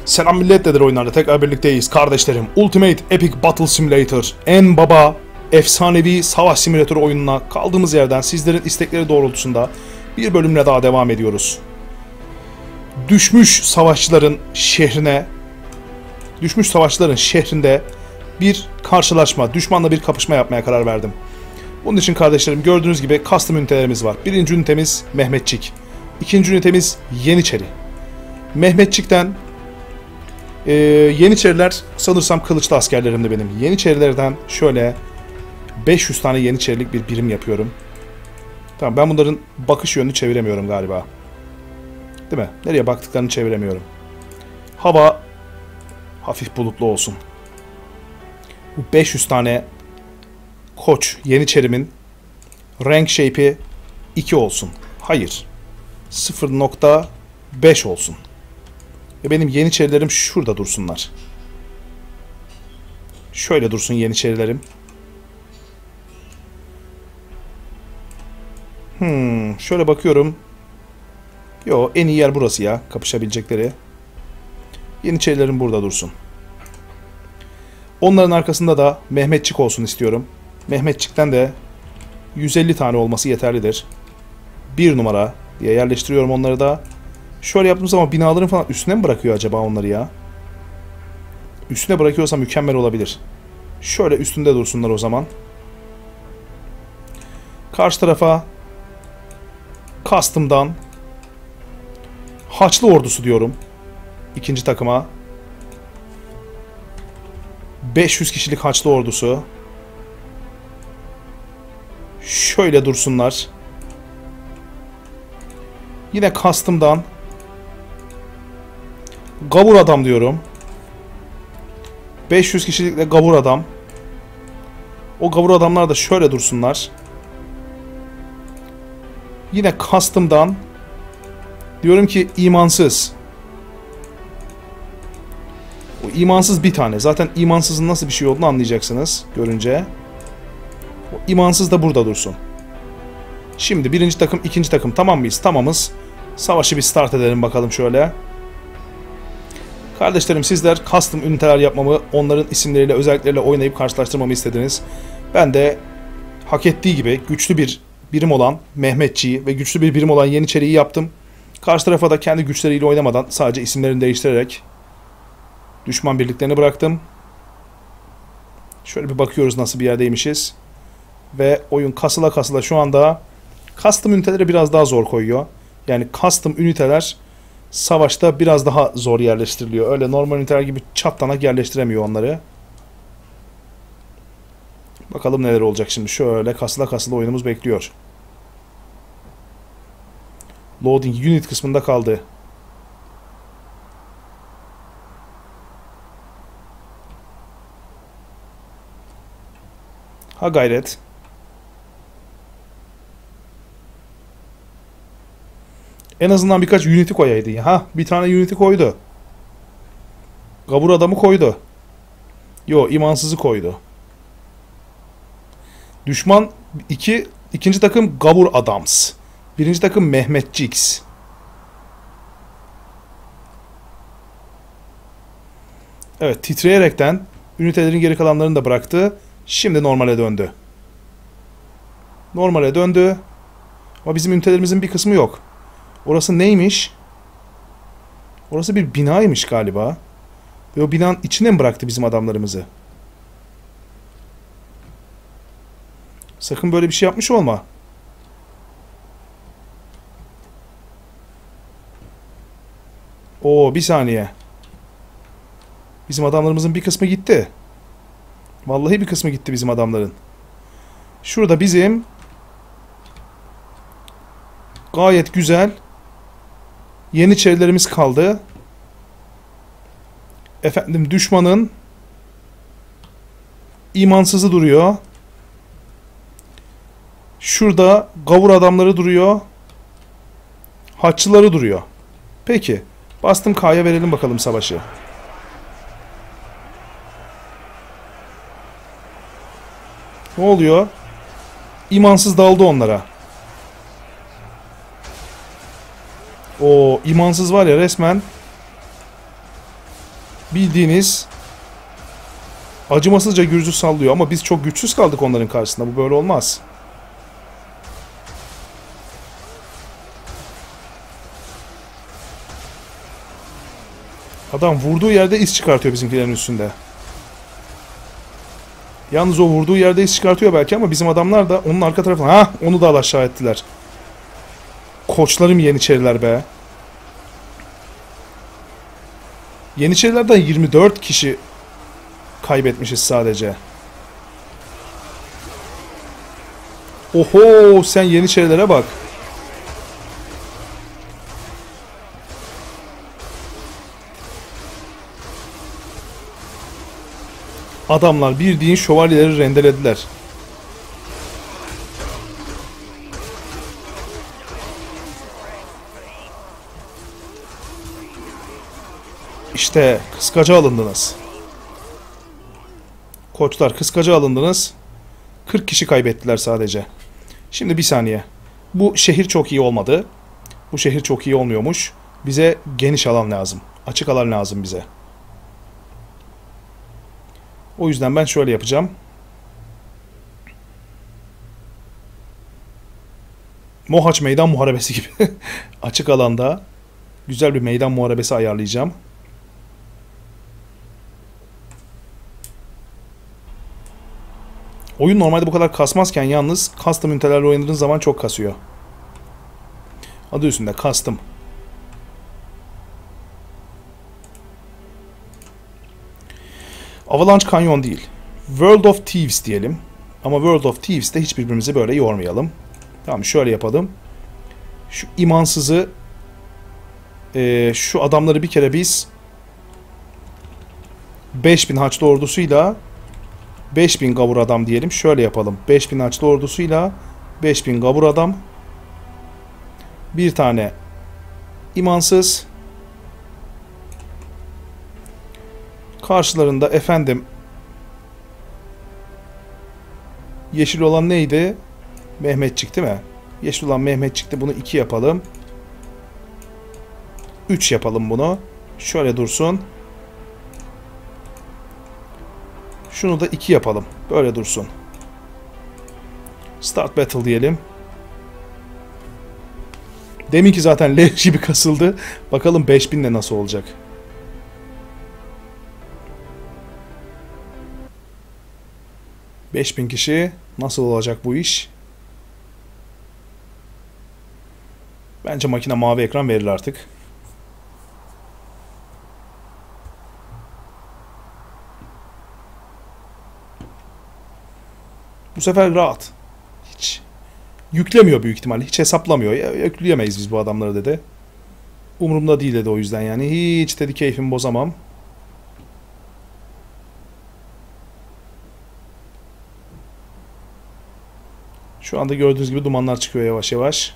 Selam millet, nedir oyunlarda tekrar birlikteyiz kardeşlerim. Ultimate Epic Battle Simulator, en baba efsanevi savaş simülatörü oyununa kaldığımız yerden sizlerin istekleri doğrultusunda bir bölümle daha devam ediyoruz. Düşmüş savaşçıların şehrinde bir karşılaşma, düşmanla bir kapışma yapmaya karar verdim. Bunun için kardeşlerim gördüğünüz gibi custom ünitelerimiz var. Birinci ünitemiz Mehmetçik. İkinci ünitemiz Yeniçeri. Mehmetçik'ten Yeniçeriler sanırsam kılıçlı askerlerimdi benim. Yeniçerilerden şöyle 500 tane Yeniçerilik bir birim yapıyorum. Tamam, ben bunların bakış yönünü çeviremiyorum galiba. Değil mi? Nereye baktıklarını çeviremiyorum. Hava hafif bulutlu olsun. Bu 500 tane koç Yeniçerimin rank shape'i 2 olsun. Hayır. 0.5 olsun. Ve benim Yeniçerilerim şurada dursunlar. Şöyle dursun Yeniçerilerim. Şöyle bakıyorum. Yo, en iyi yer burası ya. Kapışabilecekleri. Yeniçerilerim burada dursun. Onların arkasında da Mehmetçik olsun istiyorum. Mehmetçik'ten de 150 tane olması yeterlidir. 1 numara diye yerleştiriyorum onları da. Şöyle yaptığım zaman binaların falan üstüne mi bırakıyor acaba onları ya? Üstüne bırakıyorsa mükemmel olabilir. Şöyle üstünde dursunlar o zaman. Karşı tarafa custom'dan Haçlı ordusu diyorum. İkinci takıma 500 kişilik Haçlı ordusu. Şöyle dursunlar. Yine custom'dan Gavur adam diyorum. 500 kişilikle Gavur adam. O Gavur adamlar da şöyle dursunlar. Yine custom'dan diyorum ki imansız. O imansız bir tane. Zaten imansızın nasıl bir şey olduğunu anlayacaksınız görünce. O imansız da burada dursun. Şimdi birinci takım, ikinci takım tamam mıyız? Tamamız. Savaşı bir start edelim bakalım şöyle. Kardeşlerim, sizler custom üniteler yapmamı, onların isimleriyle, özellikleriyle oynayıp karşılaştırmamı istediniz. Ben de hak ettiği gibi güçlü bir birim olan Mehmetçiği ve güçlü bir birim olan Yeniçeri'yi yaptım. Karşı tarafa da kendi güçleriyle oynamadan sadece isimlerini değiştirerek düşman birliklerini bıraktım. Şöyle bir bakıyoruz nasıl bir yerdeymişiz. Ve oyun kasıla kasıla şu anda custom üniteleri biraz daha zor koyuyor. Yani custom üniteler savaşta biraz daha zor yerleştiriliyor. Öyle normal üniteler gibi çatlanak yerleştiremiyor onları. Bakalım neler olacak şimdi. Şöyle kasıla kasıla oyunumuz bekliyor. Loading unit kısmında kaldı. Ha gayret. En azından birkaç unit'i koyaydı. Ha, bir tane unit'i koydu. Gavur adamı koydu. Yo, imansızı koydu. Düşman ikinci takım Gavur Adams. Birinci takım Mehmetçiks. Evet, titreyerekten ünitelerin geri kalanlarını da bıraktı. Şimdi normale döndü. Normale döndü. Ama bizim ünitelerimizin bir kısmı yok. Orası neymiş? Orası bir binaymış galiba. Ve o binanın içine mi bıraktı bizim adamlarımızı? Sakın böyle bir şey yapmış olma. Oo, bir saniye. Bizim adamlarımızın bir kısmı gitti. Vallahi bir kısmı gitti bizim adamların. Şurada bizim gayet güzel Yeniçerilerimiz kaldı. Efendim, düşmanın imansızı duruyor. Şurada Gavur adamları duruyor. Haçlıları duruyor. Peki. Bastım K'ya, verelim bakalım savaşı. Ne oluyor? İmansız daldı onlara. O imansız var ya, resmen bildiğiniz acımasızca gürzü sallıyor ama biz çok güçsüz kaldık onların karşısında. Bu böyle olmaz. Adam vurduğu yerde iz çıkartıyor bizimkilerin üstünde. Yalnız o vurduğu yerde iz çıkartıyor belki ama bizim adamlar da onun arka tarafına... Ha, onu da aşağı ettiler. Koçlarım Yeniçeriler be. Yeniçerilerden 24 kişi kaybetmişiz sadece. Oho, sen Yeniçerilere bak. Adamlar bildiğin şövalyeleri rendelediler. İşte kıskaca alındınız. Koçlar kıskaca alındınız. 40 kişi kaybettiler sadece. Şimdi bir saniye. Bu şehir çok iyi olmadı. Bu şehir çok iyi olmuyormuş. Bize geniş alan lazım. Açık alan lazım bize. O yüzden ben şöyle yapacağım. Mohaç Meydan Muharebesi gibi. Açık alanda güzel bir meydan muharebesi ayarlayacağım. Oyun normalde bu kadar kasmazken yalnız custom ünitelerle oynadığınız zaman çok kasıyor. Adı üstünde custom. Avalanche Canyon değil. World of Thieves diyelim. Ama World of Thieves'te hiç birbirimizi böyle yormayalım. Tamam, şöyle yapalım. Şu imansızı şu adamları bir kere biz 5000 Haçlı ordusuyla 5000 gavur adam diyelim. Şöyle yapalım. 5000 Haçlı ordusuyla 5000 gavur adam. Bir tane imansız. Karşılarında efendim yeşil olan neydi? Mehmetçik değil mi? Yeşil olan Mehmetçik'ti. Bunu 2 yapalım. 3 yapalım bunu. Şöyle dursun. Şunu da 2 yapalım. Böyle dursun. Start battle diyelim. Deminki zaten leş gibi kasıldı. Bakalım 5000 de nasıl olacak. ...5000 kişi... Nasıl olacak bu iş? Bence makine mavi ekran verir artık. Bu sefer rahat. Hiç yüklemiyor büyük ihtimalle. Hiç hesaplamıyor. Ya, yükleyemeyiz biz bu adamları dedi. Umurumda değil dedi o yüzden yani. Hiç dedi keyfimi bozamam. Şu anda gördüğünüz gibi dumanlar çıkıyor yavaş yavaş.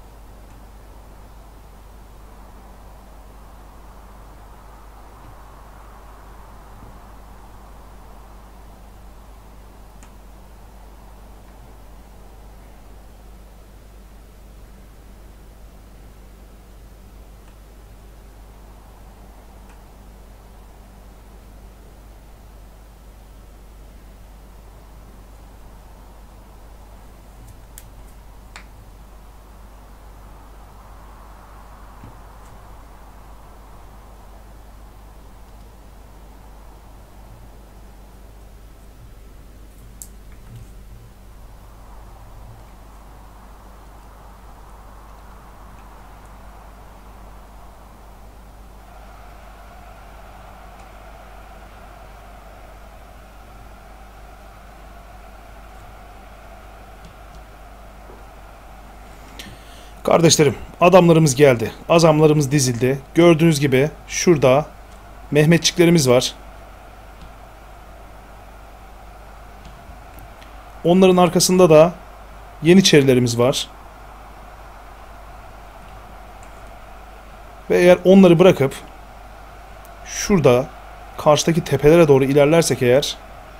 Kardeşlerim, adamlarımız geldi. Azamlarımız dizildi. Gördüğünüz gibi şurada Mehmetçiklerimiz var. Onların arkasında da Yeniçerilerimiz var. Ve eğer onları bırakıp şurada karşıdaki tepelere doğru ilerlersek eğer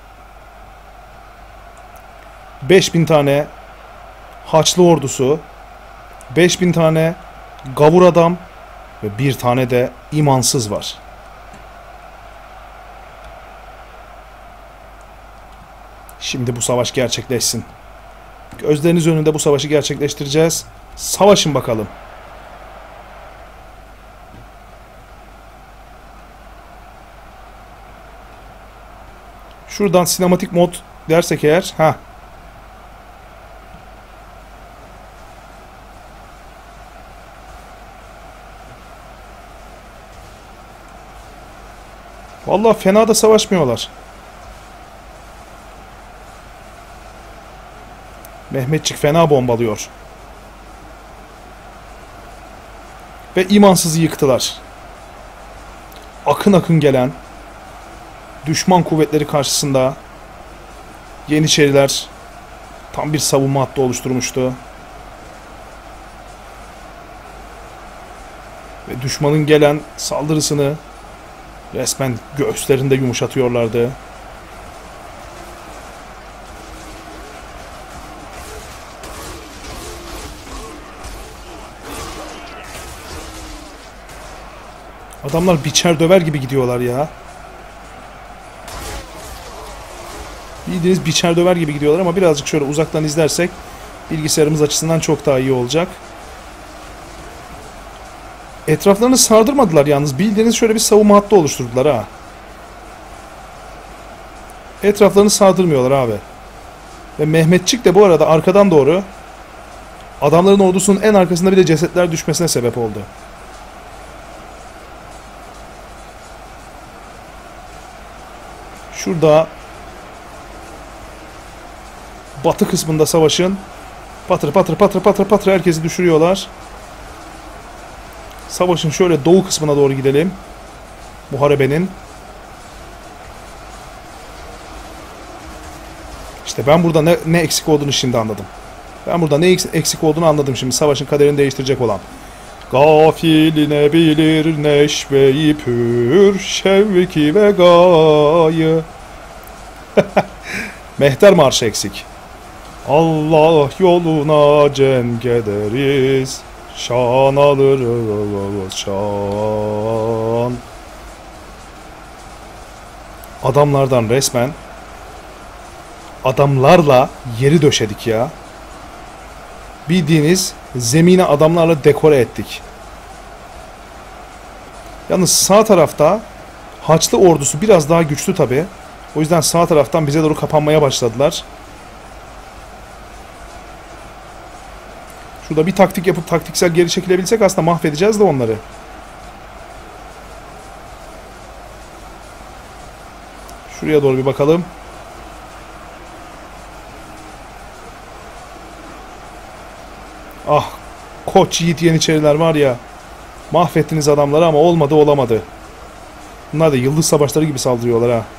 5000 tane Haçlı ordusu, 5000 tane gavur adam ve bir tane de imansız var. Şimdi bu savaş gerçekleşsin. Gözleriniz önünde bu savaşı gerçekleştireceğiz. Savaşın bakalım. Şuradan sinematik mod dersek eğer. Ha. Vallahi fena da savaşmıyorlar. Mehmetçik fena bombalıyor. Ve imansızı yıktılar. Akın akın gelen düşman kuvvetleri karşısında Yeniçeriler tam bir savunma hattı oluşturmuştu. Ve düşmanın gelen saldırısını resmen göğüslerinde yumuşatıyorlardı. Adamlar biçer döver gibi gidiyorlar ya. Bildiğiniz biçer döver gibi gidiyorlar ama birazcık şöyle uzaktan izlersek bilgisayarımız açısından çok daha iyi olacak. Etraflarını sardırmadılar yalnız. Bildiğiniz şöyle bir savunma hattı oluşturdular ha. Etraflarını sardırmıyorlar abi. Ve Mehmetçik de bu arada arkadan doğru adamların ordusunun en arkasında bir de cesetler düşmesine sebep oldu. Şurada batı kısmında savaşın patır patır patır patır patır herkesi düşürüyorlar. Savaşın şöyle doğu kısmına doğru gidelim. Muharebenin. İşte ben burada ne eksik olduğunu şimdi anladım. Ben burada ne eksik olduğunu anladım şimdi. Savaşın kaderini değiştirecek olan. Gafiline bilir neşveyi pür, şevki ve gayı. Mehter marşı eksik. Allah yoluna cenk ederiz, şan alırız şan. Adamlardan resmen adamlarla yeri döşedik ya. Bildiğiniz zemine adamlarla dekore ettik. Yalnız sağ tarafta Haçlı ordusu biraz daha güçlü tabi. O yüzden sağ taraftan bize doğru kapanmaya başladılar. Şurada bir taktik yapıp taktiksel geri çekilebilsek aslında mahvedeceğiz de onları. Şuraya doğru bir bakalım. Ah, koç yiğit Yeniçeriler var ya. Mahvettiniz adamları ama olmadı olamadı. Bunlar da yıldız savaşları gibi saldırıyorlar ha.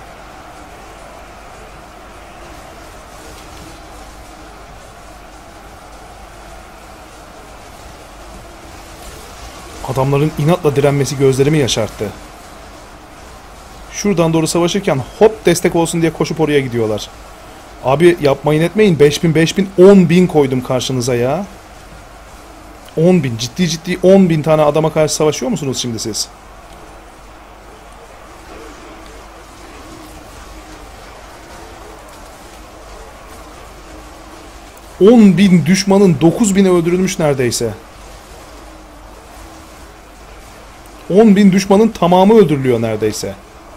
Adamların inatla direnmesi gözlerimi yaşarttı. Şuradan doğru savaşırken hop destek olsun diye koşup oraya gidiyorlar. Abi yapmayın etmeyin. 5000, 5000, 10.000 koydum karşınıza ya. 10.000. Ciddi ciddi 10.000 tane adama karşı savaşıyor musunuz şimdi siz? ...10.000 düşmanın 9.000'i öldürülmüş neredeyse. 10.000 düşmanın tamamı öldürülüyor neredeyse.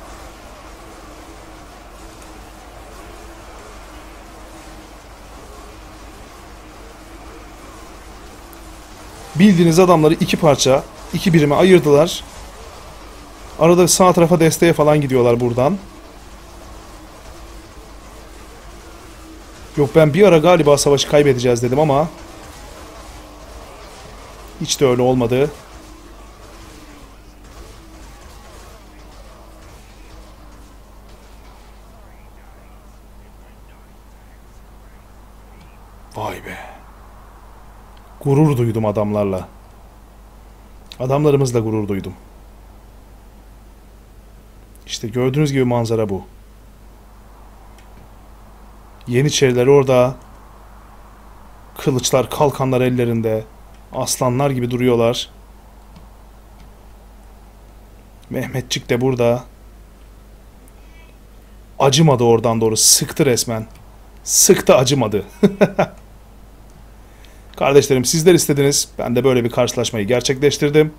Bildiğiniz adamları iki parça, iki birime ayırdılar. Arada sağ tarafa desteğe falan gidiyorlar buradan. Yok ben bir ara galiba savaşı kaybedeceğiz dedim ama hiç de öyle olmadı. Vay be. Gurur duydum adamlarla. Adamlarımızla gurur duydum. İşte gördüğünüz gibi manzara bu. Yeniçeriler orada. Kılıçlar, kalkanlar ellerinde. Aslanlar gibi duruyorlar. Mehmetçik de burada. acımadı oradan doğru. Sıktı resmen. Sıktı, acımadı. Kardeşlerim, sizler istediniz. Ben de böyle bir karşılaşmayı gerçekleştirdim.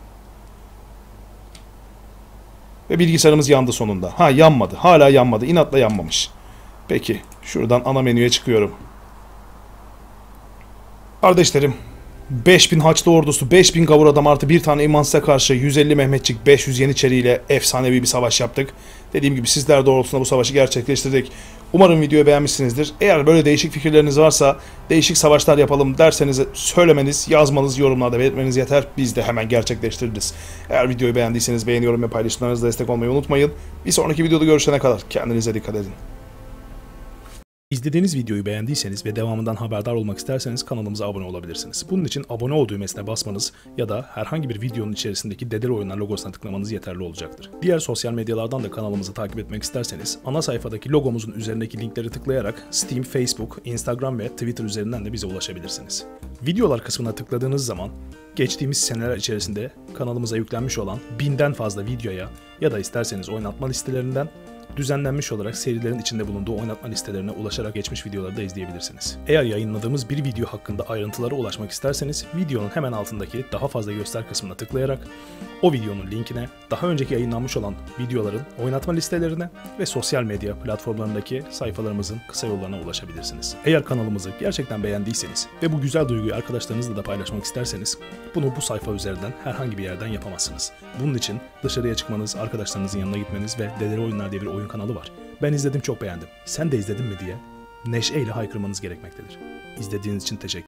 Ve bilgisayarımız yandı sonunda. Ha, yanmadı. Hala yanmadı. İnatla yanmamış. Peki. Şuradan ana menüye çıkıyorum. Kardeşlerim, 5000 Haçlı ordusu, 5000 gavur adam artı bir tane imansıza karşı 150 Mehmetçik, 500 Yeniçeri ile efsanevi bir savaş yaptık. Dediğim gibi sizler doğrultusunda bu savaşı gerçekleştirdik. Umarım videoyu beğenmişsinizdir. Eğer böyle değişik fikirleriniz varsa, değişik savaşlar yapalım derseniz söylemeniz, yazmanız, yorumlarda belirtmeniz yeter. Biz de hemen gerçekleştiririz. Eğer videoyu beğendiyseniz beğeni, yorum ve paylaşımlarınızla destek olmayı unutmayın. Bir sonraki videoda görüşene kadar kendinize dikkat edin. İzlediğiniz videoyu beğendiyseniz ve devamından haberdar olmak isterseniz kanalımıza abone olabilirsiniz. Bunun için abone ol düğmesine basmanız ya da herhangi bir videonun içerisindeki Dedeli Oyunlar logosuna tıklamanız yeterli olacaktır. Diğer sosyal medyalardan da kanalımızı takip etmek isterseniz ana sayfadaki logomuzun üzerindeki linkleri tıklayarak Steam, Facebook, Instagram ve Twitter üzerinden de bize ulaşabilirsiniz. Videolar kısmına tıkladığınız zaman geçtiğimiz seneler içerisinde kanalımıza yüklenmiş olan 1000'den fazla videoya ya da isterseniz oynatma listelerinden düzenlenmiş olarak serilerin içinde bulunduğu oynatma listelerine ulaşarak geçmiş videoları da izleyebilirsiniz. Eğer yayınladığımız bir video hakkında ayrıntılara ulaşmak isterseniz videonun hemen altındaki daha fazla göster kısmına tıklayarak o videonun linkine, daha önceki yayınlanmış olan videoların oynatma listelerine ve sosyal medya platformlarındaki sayfalarımızın kısa yollarına ulaşabilirsiniz. Eğer kanalımızı gerçekten beğendiyseniz ve bu güzel duyguyu arkadaşlarınızla da paylaşmak isterseniz bunu bu sayfa üzerinden herhangi bir yerden yapamazsınız. Bunun için dışarıya çıkmanız, arkadaşlarınızın yanına gitmeniz ve Dedeli Oyunlar diye bir oyun kanalı var. Ben izledim, çok beğendim. Sen de izledin mi diye neşeyle haykırmanız gerekmektedir. İzlediğiniz için teşekkür ederim.